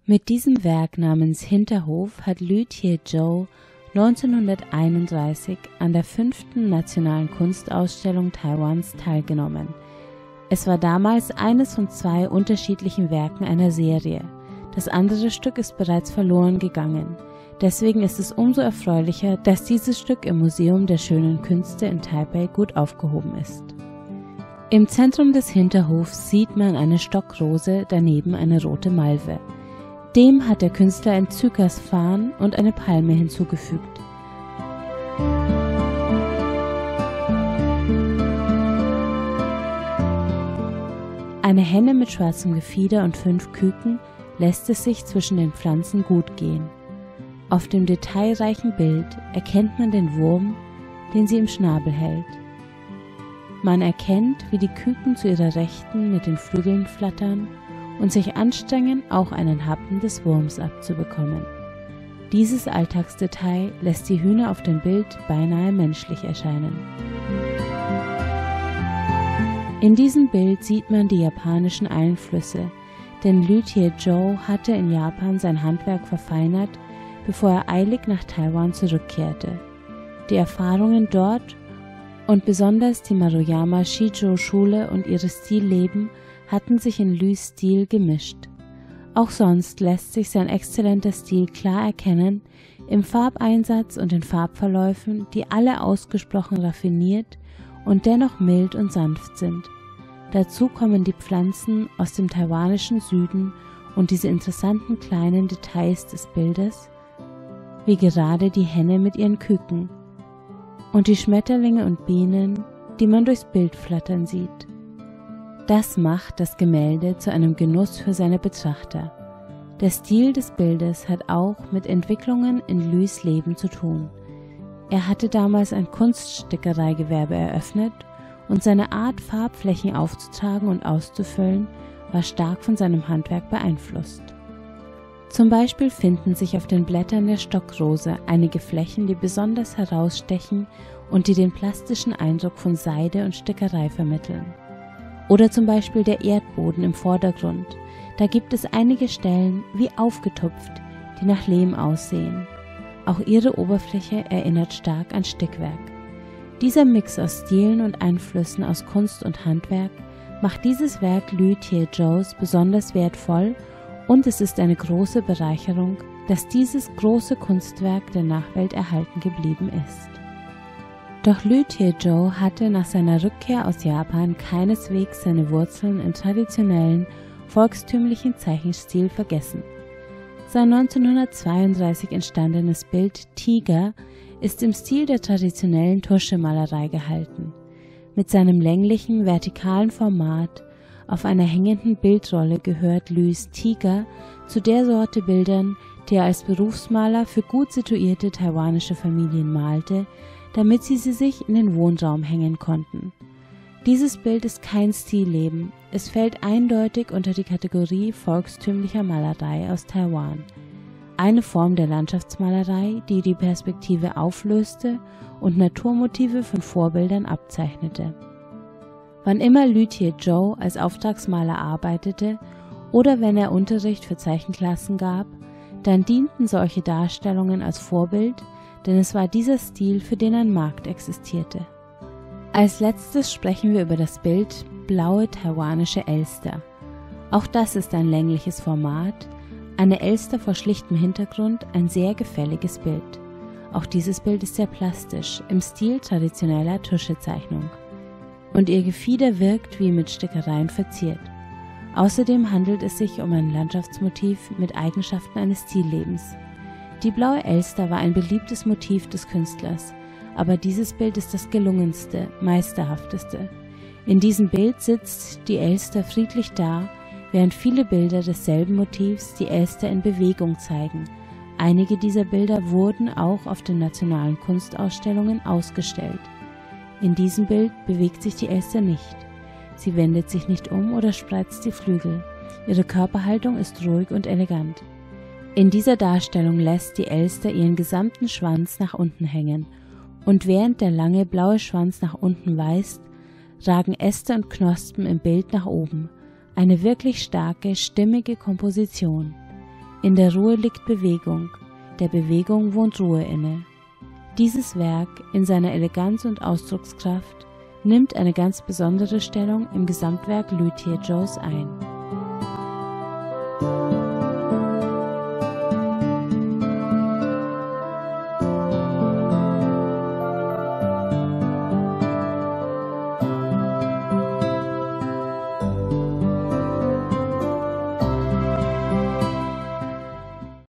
Mit diesem Werk namens Hinterhof hat Lü Tie-jo 1931 an der 5. Nationalen Kunstausstellung Taiwans teilgenommen. Es war damals eines von 2 unterschiedlichen Werken einer Serie. Das andere Stück ist bereits verloren gegangen. Deswegen ist es umso erfreulicher, dass dieses Stück im Museum der Schönen Künste in Taipei gut aufgehoben ist. Im Zentrum des Hinterhofs sieht man eine Stockrose, daneben eine rote Malve. Dem hat der Künstler ein Zykas-Farn und eine Palme hinzugefügt. Eine Henne mit schwarzem Gefieder und 5 Küken lässt es sich zwischen den Pflanzen gut gehen. Auf dem detailreichen Bild erkennt man den Wurm, den sie im Schnabel hält. Man erkennt, wie die Küken zu ihrer Rechten mit den Flügeln flattern und sich anstrengen, auch einen Happen des Wurms abzubekommen. Dieses Alltagsdetail lässt die Hühner auf dem Bild beinahe menschlich erscheinen. In diesem Bild sieht man die japanischen Einflüsse, denn Lü Tie-jo hatte in Japan sein Handwerk verfeinert, bevor er eilig nach Taiwan zurückkehrte. Die Erfahrungen dort und besonders die Maruyama Shijo Schule und ihre Stilleben hatten sich in Lüs Stil gemischt. Auch sonst lässt sich sein exzellenter Stil klar erkennen im Farbeinsatz und den Farbverläufen, die alle ausgesprochen raffiniert und dennoch mild und sanft sind. Dazu kommen die Pflanzen aus dem taiwanischen Süden und diese interessanten kleinen Details des Bildes, wie gerade die Henne mit ihren Küken und die Schmetterlinge und Bienen, die man durchs Bild flattern sieht. Das macht das Gemälde zu einem Genuss für seine Betrachter. Der Stil des Bildes hat auch mit Entwicklungen in Lüs Leben zu tun. Er hatte damals ein Kunststickereigewerbe eröffnet und seine Art, Farbflächen aufzutragen und auszufüllen, war stark von seinem Handwerk beeinflusst. Zum Beispiel finden sich auf den Blättern der Stockrose einige Flächen, die besonders herausstechen und die den plastischen Eindruck von Seide und Stickerei vermitteln. Oder zum Beispiel der Erdboden im Vordergrund. Da gibt es einige Stellen wie aufgetupft, die nach Lehm aussehen. Auch ihre Oberfläche erinnert stark an Stickwerk. Dieser Mix aus Stilen und Einflüssen aus Kunst und Handwerk macht dieses Werk Lü Tie-jos besonders wertvoll und es ist eine große Bereicherung, dass dieses große Kunstwerk der Nachwelt erhalten geblieben ist. Doch Lü Tie-jo hatte nach seiner Rückkehr aus Japan keineswegs seine Wurzeln im traditionellen, volkstümlichen Zeichenstil vergessen. Sein 1932 entstandenes Bild Tiger ist im Stil der traditionellen Tuschemalerei gehalten. Mit seinem länglichen, vertikalen Format auf einer hängenden Bildrolle gehört Lüs Tiger zu der Sorte Bildern, die er als Berufsmaler für gut situierte taiwanische Familien malte, damit sie sich in den Wohnraum hängen konnten. Dieses Bild ist kein Stilleben, es fällt eindeutig unter die Kategorie volkstümlicher Malerei aus Taiwan. Eine Form der Landschaftsmalerei, die die Perspektive auflöste und Naturmotive von Vorbildern abzeichnete. Wann immer Lü Tie-jo als Auftragsmaler arbeitete oder wenn er Unterricht für Zeichenklassen gab, dann dienten solche Darstellungen als Vorbild, denn es war dieser Stil, für den ein Markt existierte. Als letztes sprechen wir über das Bild Blaue taiwanische Elster. Auch das ist ein längliches Format, eine Elster vor schlichtem Hintergrund, ein sehr gefälliges Bild. Auch dieses Bild ist sehr plastisch, im Stil traditioneller Tuschezeichnung. Und ihr Gefieder wirkt wie mit Stickereien verziert. Außerdem handelt es sich um ein Landschaftsmotiv mit Eigenschaften eines Stillebens. Die blaue Elster war ein beliebtes Motiv des Künstlers, aber dieses Bild ist das gelungenste, meisterhafteste. In diesem Bild sitzt die Elster friedlich da, während viele Bilder desselben Motivs die Elster in Bewegung zeigen. Einige dieser Bilder wurden auch auf den nationalen Kunstausstellungen ausgestellt. In diesem Bild bewegt sich die Elster nicht. Sie wendet sich nicht um oder spreizt die Flügel. Ihre Körperhaltung ist ruhig und elegant. In dieser Darstellung lässt die Elster ihren gesamten Schwanz nach unten hängen und während der lange blaue Schwanz nach unten weist, ragen Äste und Knospen im Bild nach oben. Eine wirklich starke, stimmige Komposition. In der Ruhe liegt Bewegung, der Bewegung wohnt Ruhe inne. Dieses Werk in seiner Eleganz und Ausdruckskraft nimmt eine ganz besondere Stellung im Gesamtwerk Lüthier-Joes ein.